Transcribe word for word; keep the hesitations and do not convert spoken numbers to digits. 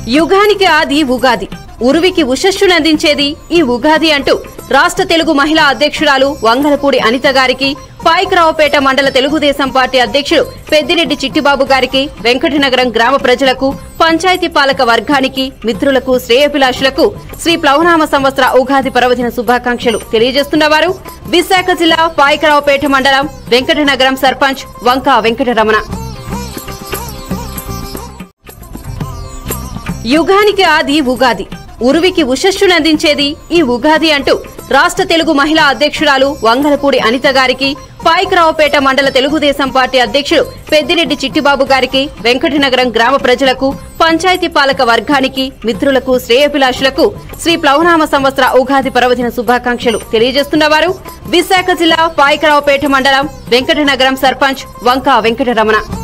యుగానికి ఆది ఉగాది, ఉరువికి ఉషస్సునందించేది ఈ ఉగాది అంటూ రాష్ట్ర తెలుగు మహిళా అధ్యక్షురాలు వంగలపూడి అనిత గారికి, పాయకరావుపేట మండల తెలుగుదేశం పార్టీ అధ్యక్షుడు పెద్దిరెడ్డి చిట్టిబాబు గారికి, వెంకటనగరం గ్రామ ప్రజలకు, పంచాయతీ పాలక వర్గానికి, మిత్రులకు, శ్రేయోభిలాషులకు శ్రీ ప్లవనామ సంవత్సర ఉగాది పర్వదిన శుభాకాంక్షలు తెలియజేస్తున్నవారు విశాఖ జిల్లా పాయకరావుపేట మండలం వెంకటనగరం సర్పంచ్ వంక వెంకటరమణ. యుగానికి ఆది ఉగాది, ఉరువికి ఉషస్సునందించేది ఈ ఉగాది అంటూ రాష్ట్ర తెలుగు మహిళా అధ్యక్షురాలు వంగలపూడి అనిత గారికి, పాయకరావుపేట మండల తెలుగుదేశం పార్టీ అధ్యక్షుడు పెద్దిరెడ్డి చిట్టిబాబు గారికి, వెంకటనగరం గ్రామ ప్రజలకు, పంచాయతీ పాలక వర్గానికి, మిత్రులకు, శ్రేయోభిలాషులకు శ్రీ ప్లవనామ సంవత్సర ఉగాది పర్వదిన శుభాకాంక్షలు తెలియజేస్తున్నవారు విశాఖ జిల్లా పాయకరావుపేట మండలం వెంకటనగరం సర్పంచ్ వంక వెంకటరమణ.